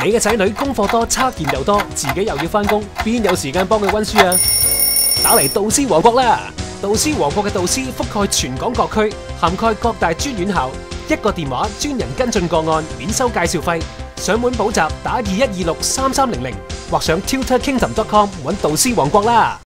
你嘅仔女功課多，測驗又多，自己又要返工，邊有時間幫佢溫書啊？打嚟導師王國啦！導師王國嘅導師覆蓋全港各區，涵蓋各大專院校，一個電話專人跟進個案，免收介紹費。上門補習打21263300，或上 tutorkingdom.com 揾導師王國啦！